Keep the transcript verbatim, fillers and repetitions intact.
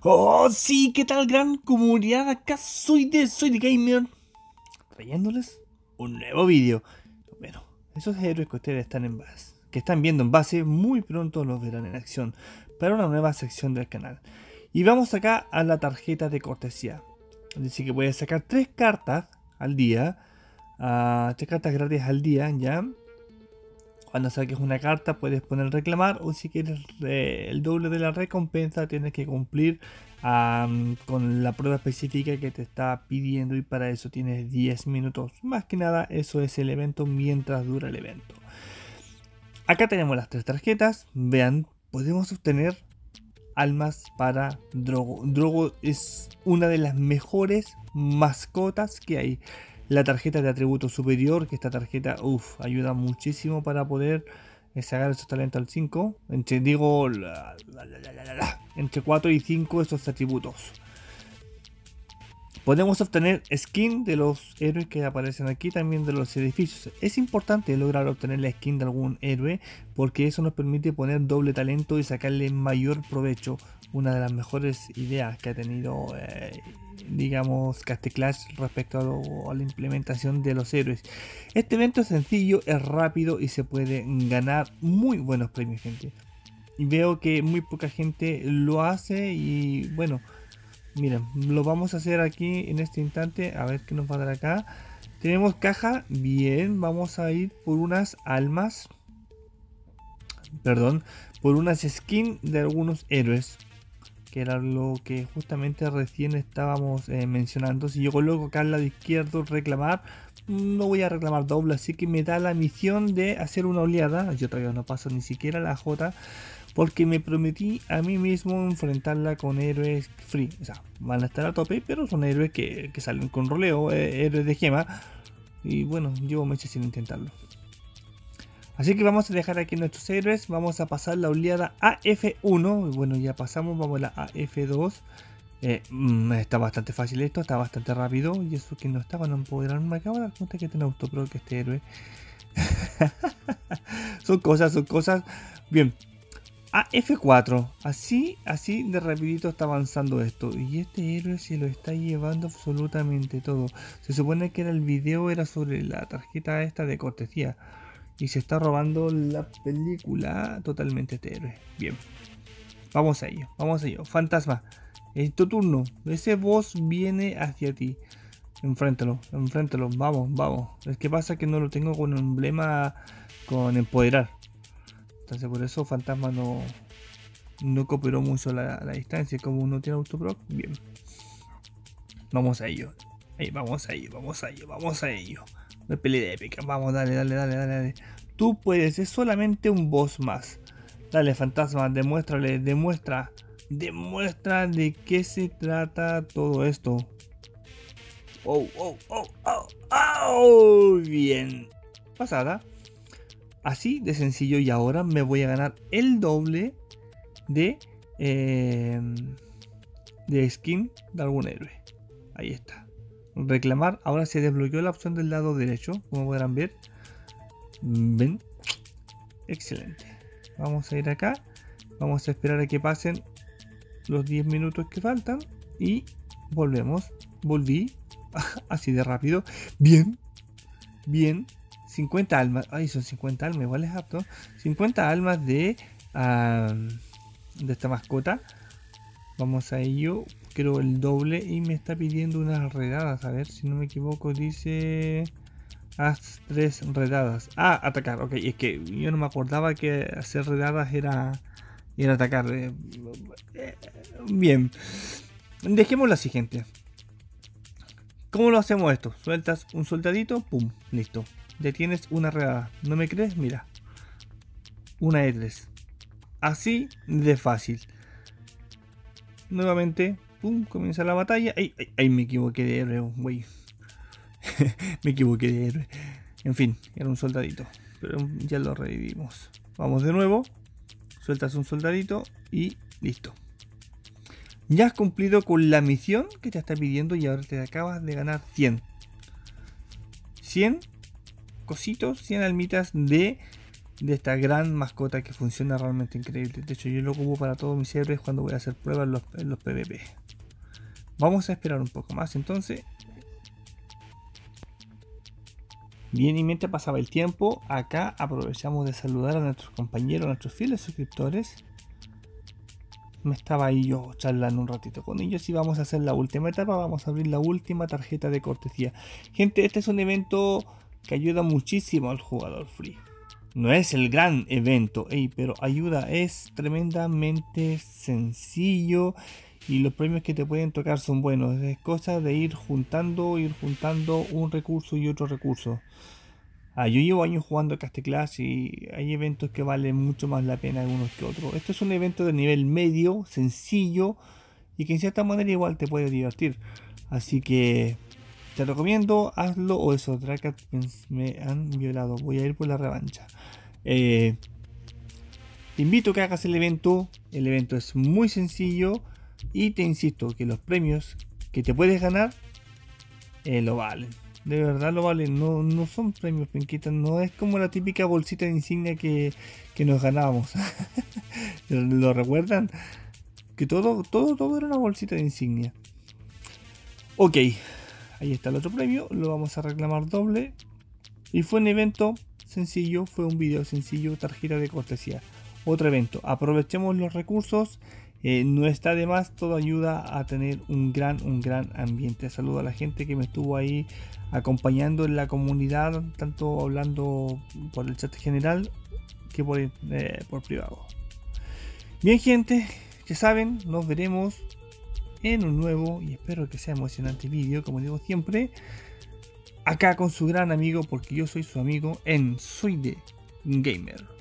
Oh, sí, ¿qué tal, gran comunidad? Acá soy de Soy de Gamer, trayéndoles un nuevo vídeo. Bueno, esos héroes que ustedes están en base, que están viendo en base, muy pronto los verán en acción para una nueva sección del canal. Y vamos acá a la tarjeta de cortesía. Dice que voy a sacar tres cartas al día, uh, tres cartas gratis al día, ya. Cuando saques una carta puedes poner reclamar, o si quieres eh, el doble de la recompensa tienes que cumplir um, con la prueba específica que te está pidiendo, y para eso tienes diez minutos. Más que nada eso es el evento mientras dura el evento. Acá tenemos las tres tarjetas. Vean, podemos obtener almas para Drogo. Drogo es una de las mejores mascotas que hay. La tarjeta de atributo superior, que esta tarjeta uf, ayuda muchísimo para poder eh, sacar esos talentos al cinco. Entre, digo, la, la, la, la, la, entre cuatro y cinco esos atributos. Podemos obtener skin de los héroes que aparecen aquí, también de los edificios. Es importante lograr obtener la skin de algún héroe, porque eso nos permite poner doble talento y sacarle mayor provecho. Una de las mejores ideas que ha tenido, eh, digamos, Castle Clash respecto a, lo, a la implementación de los héroes. Este evento es sencillo, es rápido y se puede ganar muy buenos premios, gente. Y veo que muy poca gente lo hace y bueno... Miren, lo vamos a hacer aquí en este instante. A ver qué nos va a dar acá. Tenemos caja. Bien, vamos a ir por unas almas. Perdón, por unas skins de algunos héroes, que era lo que justamente recién estábamos eh, mencionando. Si yo coloco acá al lado izquierdo reclamar, no voy a reclamar doble, así que me da la misión de hacer una oleada. Yo todavía no paso ni siquiera la J, porque me prometí a mí mismo enfrentarla con héroes free. O sea, van a estar a tope, pero son héroes que, que salen con roleo, eh, héroes de gema. Y bueno, llevo meses sin intentarlo. Así que vamos a dejar aquí nuestros héroes. Vamos a pasar la oleada a F uno. Bueno, ya pasamos, vamos a la a F dos. Eh, mmm, está bastante fácil esto, está bastante rápido. Y eso que no estaba, no empoderarme. Me acabo de dar cuenta que tiene autopro que este héroe. Son cosas, son cosas. Bien. A F cuatro, así, así de rapidito está avanzando esto. Y este héroe se lo está llevando absolutamente todo. Se supone que era el video era sobre la tarjeta esta de cortesía, y se está robando la película totalmente este héroe. Bien, vamos a ello, vamos a ello. Fantasma, es tu turno. Ese boss viene hacia ti. Enfréntalo, enfréntalo, vamos, vamos. Es que pasa que no lo tengo con emblema, con empoderar. Entonces por eso Fantasma no, no cooperó mucho la, la distancia. Como no tiene autoproc, bien. Vamos a ello. Ahí, vamos a ello, vamos a ello, vamos a ello. Una pelea épica. Vamos, dale, dale, dale, dale, dale. Tú puedes, es solamente un boss más. Dale, Fantasma, demuéstrale, demuestra. Demuestra de qué se trata todo esto. Oh, oh, oh, oh, oh. Bien. Pasada. Así de sencillo, y ahora me voy a ganar el doble de, eh, de skin de algún héroe. Ahí está. Reclamar. Ahora se desbloqueó la opción del lado derecho, como podrán ver. Ven. Excelente. Vamos a ir acá. Vamos a esperar a que pasen los diez minutos que faltan. Y volvemos. Volví. Así de rápido. Bien. Bien. cincuenta almas, ay, son cincuenta almas, igual es apto. cincuenta almas de, uh, de esta mascota. Vamos a ello. Quiero el doble y me está pidiendo unas redadas. A ver si no me equivoco, dice haz tres redadas. Ah, atacar, ok, es que yo no me acordaba que hacer redadas era, era atacar. eh, eh, Bien, dejemos la siguiente. ¿Cómo lo hacemos esto? Sueltas un soldadito, pum, listo. Ya tienes una redada. ¿No me crees? Mira. Una E tres. Así de fácil. Nuevamente. Pum. Comienza la batalla. Ay, ay, ay, me equivoqué de héroe, güey. Me equivoqué de héroe. En fin, era un soldadito. Pero ya lo revivimos. Vamos de nuevo. Sueltas un soldadito y listo. Ya has cumplido con la misión que te está pidiendo y ahora te acabas de ganar cien. cien cositos, cien almitas de de esta gran mascota que funciona realmente increíble. De hecho, yo lo ocupo para todos mis héroes cuando voy a hacer pruebas en los, en los PvP. Vamos a esperar un poco más entonces. Bien, y mientras pasaba el tiempo, acá aprovechamos de saludar a nuestros compañeros, a nuestros fieles suscriptores. Me estaba ahí yo charlando un ratito con ellos y vamos a hacer la última etapa, vamos a abrir la última tarjeta de cortesía. Gente, este es un evento que ayuda muchísimo al jugador free. No es el gran evento, ey, pero ayuda, es tremendamente sencillo y los premios que te pueden tocar son buenos. Es cosa de ir juntando, ir juntando un recurso y otro recurso. Ah, yo llevo años jugando a Castle Clash y hay eventos que valen mucho más la pena unos que otros. Este es un evento de nivel medio, sencillo y que en cierta manera igual te puede divertir. Así que te recomiendo, hazlo o eso, Dracat me han violado, voy a ir por la revancha. Eh, te invito a que hagas el evento, el evento es muy sencillo y te insisto que los premios que te puedes ganar eh, lo valen. De verdad lo valen, no, no son premios penquitas, no es como la típica bolsita de insignia que, que nos ganábamos. ¿Lo recuerdan? Que todo, todo, todo era una bolsita de insignia. Ok, ahí está el otro premio, lo vamos a reclamar doble. Y fue un evento sencillo, fue un video sencillo, tarjeta de cortesía. Otro evento, aprovechemos los recursos. Eh, no está de más, todo ayuda a tener un gran, un gran ambiente. Saludo a la gente que me estuvo ahí acompañando en la comunidad, tanto hablando por el chat general que por, eh, por privado. Bien, gente, ya saben, nos veremos en un nuevo y espero que sea emocionante vídeo, como digo siempre, acá con su gran amigo, porque yo soy su amigo en Soy de Gamer.